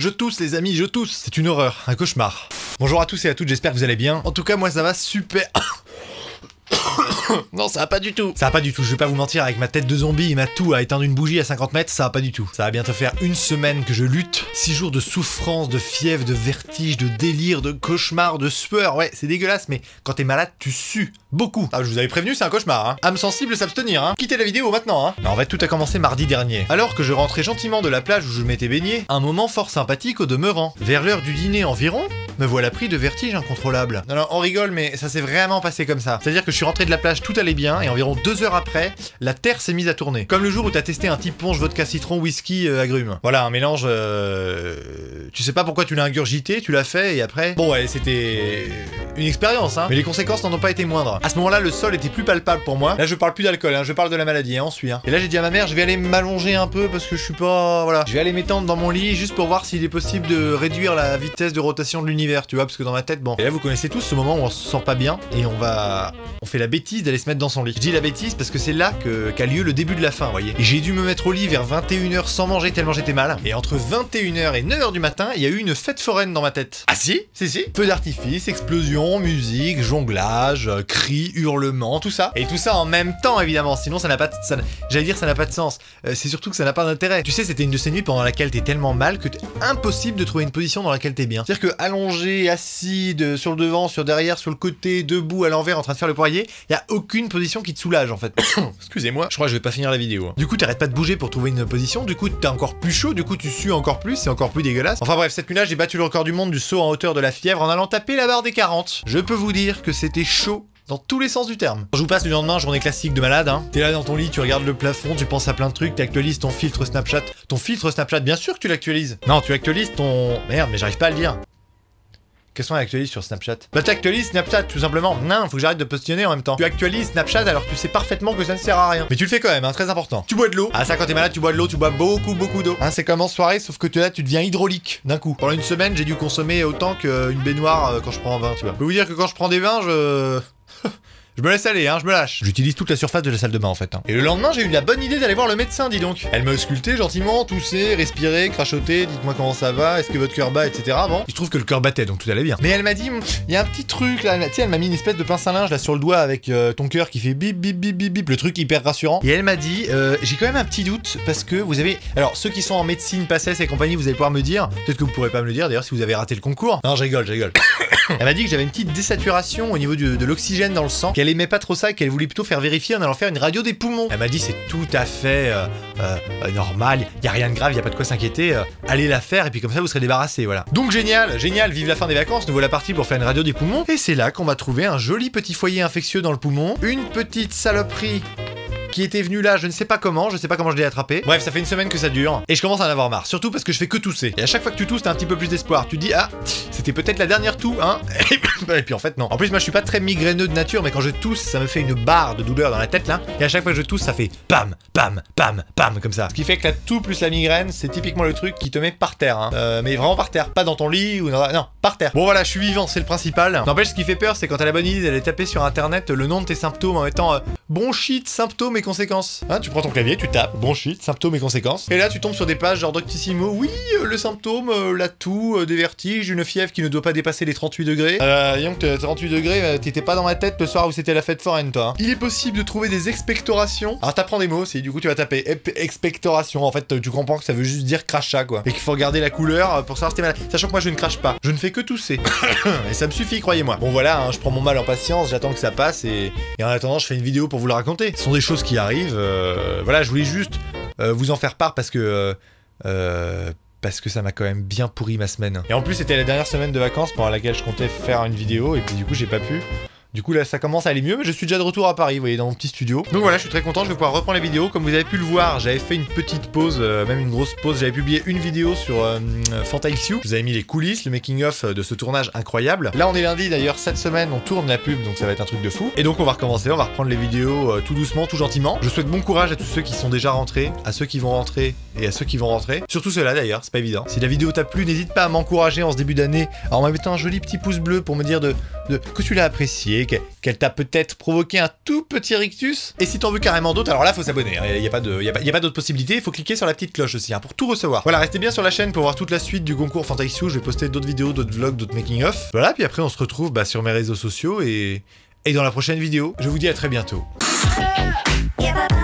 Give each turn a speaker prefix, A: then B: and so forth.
A: Je tousse les amis, je tousse. C'est une horreur, un cauchemar. Bonjour à tous et à toutes, j'espère que vous allez bien. En tout cas, moi ça va super... Non, ça va pas du tout. Ça va pas du tout, je vais pas vous mentir, avec ma tête de zombie et ma toux à éteindre une bougie à 50 mètres, ça va pas du tout. Ça va bientôt faire une semaine que je lutte. 6 jours de souffrance, de fièvre, de vertige, de délire, de cauchemar, de sueur. Ouais, c'est dégueulasse, mais quand t'es malade, tu sues. Beaucoup. Ah, je vous avais prévenu, c'est un cauchemar, hein. Âme sensible, s'abstenir, hein. Quittez la vidéo maintenant, hein. En fait, tout a commencé mardi dernier. Alors que je rentrais gentiment de la plage où je m'étais baigné, un moment fort sympathique au demeurant. Vers l'heure du dîner environ, me voilà pris de vertige incontrôlable. Non, on rigole, mais ça s'est vraiment passé comme ça. C'est-à-dire que je suis rentré de la plage, tout allait bien, et environ 2 heures après, la terre s'est mise à tourner. Comme le jour où t'as testé un type ponche vodka citron whisky agrumes. Voilà, un mélange... Tu sais pas pourquoi tu l'as ingurgité, tu l'as fait, et après... Bon ouais, c'était... une expérience, hein. Mais les conséquences n'en ont pas été moindres. À ce moment-là, le sol était plus palpable pour moi. Là, je parle plus d'alcool, hein, je parle de la maladie, hein, on suit, hein. Et là, j'ai dit à ma mère, je vais aller m'allonger un peu, parce que je suis pas... Voilà. Je vais aller m'étendre dans mon lit, juste pour voir s'il est possible de réduire la vitesse de rotation de l'univers, tu vois, parce que dans ma tête, bon... Et là, vous connaissez tous ce moment où on se sent pas bien, et on fait la bêtise d'aller se mettre dans son lit. Je dis la bêtise parce que c'est là qu'a lieu le début de la fin, vous voyez. Et j'ai dû me mettre au lit vers 21h sans manger tellement j'étais mal. Et entre 21h et 9h du matin, il y a eu une fête foraine dans ma tête. Ah si? Si. Feu d'artifice, explosion, musique, jonglage, cris, hurlements, tout ça. Et tout ça en même temps, évidemment. Sinon, ça n'a pas de... J'allais dire ça n'a pas de sens. C'est surtout que ça n'a pas d'intérêt. Tu sais, c'était une de ces nuits pendant laquelle t'es tellement mal que c'est impossible de trouver une position dans laquelle t'es bien. C'est-à-dire que allongé, assis, sur le devant, sur derrière, sur le côté, debout, à l'envers, en train de faire le poirier, y a aucune position qui te soulage en fait. Excusez-moi, je crois que je vais pas finir la vidéo. Du coup, t'arrêtes pas de bouger pour trouver une position, du coup, t'es encore plus chaud, du coup, tu sues encore plus, c'est encore plus dégueulasse. Enfin bref, cette nuit-là, j'ai battu le record du monde du saut en hauteur de la fièvre en allant taper la barre des 40. Je peux vous dire que c'était chaud dans tous les sens du terme. Je vous passe le lendemain, journée classique de malade, hein. T'es là dans ton lit, tu regardes le plafond, tu penses à plein de trucs, t'actualises ton filtre Snapchat. Ton filtre Snapchat, bien sûr que tu l'actualises. Non, tu actualises ton... Merde, mais j'arrive pas à le dire. Qu'est-ce qu'on actualise sur Snapchat? Bah t'actualises Snapchat tout simplement. Non, faut que j'arrête de positionner en même temps. Tu actualises Snapchat alors que tu sais parfaitement que ça ne sert à rien. Mais tu le fais quand même, hein, très important. Tu bois de l'eau. Ah ça, quand t'es malade, tu bois de l'eau, tu bois beaucoup d'eau. Hein, c'est comme en soirée, sauf que là tu deviens hydraulique d'un coup. Pendant une semaine, j'ai dû consommer autant qu'une baignoire quand je prends un vin, tu vois. Je peux vous dire que quand je prends des vins, je me laisse aller, hein, je me lâche. J'utilise toute la surface de la salle de bain en fait. Hein. Et le lendemain, j'ai eu la bonne idée d'aller voir le médecin, dis donc. Elle m'a ausculté gentiment, toussé, respiré, crachoté, dites-moi comment ça va, est-ce que votre cœur bat, etc. Bon, il se trouve que le cœur battait, donc tout allait bien. Mais elle m'a dit, il y a un petit truc là, tu sais, elle m'a mis une espèce de pince à linge là sur le doigt avec ton cœur qui fait bip bip bip bip bip, le truc hyper rassurant. Et elle m'a dit, j'ai quand même un petit doute parce que vous avez, alors ceux qui sont en médecine, PACES et compagnie, vous allez pouvoir me dire, peut-être que vous pourrez pas me le dire d'ailleurs si vous avez raté le concours. Non, je rigole. Elle m'a dit que j'avais une petite désaturation au niveau de l'oxygène dans le sang, qu'elle aimait pas trop ça, qu'elle voulait plutôt faire vérifier en allant faire une radio des poumons. Elle m'a dit c'est tout à fait normal, y a rien de grave, y a pas de quoi s'inquiéter, allez la faire et puis comme ça vous serez débarrassé, voilà. Donc génial, vive la fin des vacances, nous voilà partis pour faire une radio des poumons. Et c'est là qu'on va trouver un joli petit foyer infectieux dans le poumon, une petite saloperie qui était venu là, je ne sais pas comment je l'ai attrapé. Bref, ça fait une semaine que ça dure, et je commence à en avoir marre, surtout parce que je fais que tousser. Et à chaque fois que tu tousses, t'as un petit peu plus d'espoir. Tu te dis, ah, c'était peut-être la dernière toux, hein. Et puis en fait, non. En plus, moi, je suis pas très migraineux de nature, mais quand je tousse, ça me fait une barre de douleur dans la tête, là. Et à chaque fois que je tousse, ça fait pam, pam, pam, pam, comme ça. Ce qui fait que la toux plus la migraine, c'est typiquement le truc qui te met par terre, hein. Mais vraiment par terre, pas dans ton lit ou dans... Non, par terre. Bon voilà, je suis vivant, c'est le principal. N'empêche, ce qui fait peur, c'est quand t'as la bonne idée d'aller taper sur internet le nom de tes symptômes en mettant bronchite, symptômes et conséquences. Hein, tu prends ton clavier, tu tapes bronchite, symptômes et conséquences. Et là, tu tombes sur des pages genre Doctissimo. Oui, le symptôme, la toux, des vertiges, une fièvre qui ne doit pas dépasser les 38 degrés. Disons que 38 degrés, t'étais pas dans ma tête le soir où c'était la fête foraine, toi. Hein. Il est possible de trouver des expectorations. Alors, t'apprends des mots, du coup, tu vas taper expectoration. En fait, tu comprends que ça veut juste dire crachat, quoi. Et qu'il faut regarder la couleur pour savoir si t'es malade. Sachant que moi, je ne crache pas. Je ne fais que tousser. Et ça me suffit, croyez-moi. Bon, voilà, hein, je prends mon mal en patience, j'attends que ça passe et en attendant, je fais une vidéo pour vous le raconter. Ce sont des choses qui arrivent. Voilà, je voulais juste vous en faire part parce que ça m'a quand même bien pourri ma semaine. Et en plus, c'était la dernière semaine de vacances pendant laquelle je comptais faire une vidéo et puis du coup, j'ai pas pu. Du coup là ça commence à aller mieux, mais je suis déjà de retour à Paris, vous voyez, dans mon petit studio. Donc voilà, je suis très content, je vais pouvoir reprendre les vidéos. Comme vous avez pu le voir, j'avais fait une petite pause, même une grosse pause. J'avais publié une vidéo sur FantaXU. Je vous avais mis les coulisses, le making of de ce tournage incroyable. Là on est lundi d'ailleurs, cette semaine on tourne la pub, donc ça va être un truc de fou. Et donc on va recommencer, on va reprendre les vidéos tout doucement, tout gentiment. Je souhaite bon courage à tous ceux qui sont déjà rentrés, à ceux qui vont rentrer et à ceux qui vont rentrer. Surtout ceux-là d'ailleurs, c'est pas évident. Si la vidéo t'a plu, n'hésite pas à m'encourager en ce début d'année en me mettant un joli petit pouce bleu pour me dire que tu l'as apprécié, voyez qu'elle t'a peut-être provoqué un tout petit rictus. Et si t'en veux carrément d'autres, alors là faut s'abonner, hein. Il y a pas d'autres possibilités, il faut cliquer sur la petite cloche aussi, hein, pour tout recevoir. Voilà, restez bien sur la chaîne pour voir toute la suite du concours Fantastic. Je vais poster d'autres vidéos, d'autres vlogs, d'autres making of. Voilà, puis après on se retrouve sur mes réseaux sociaux et dans la prochaine vidéo. Je vous dis à très bientôt.
B: Yeah,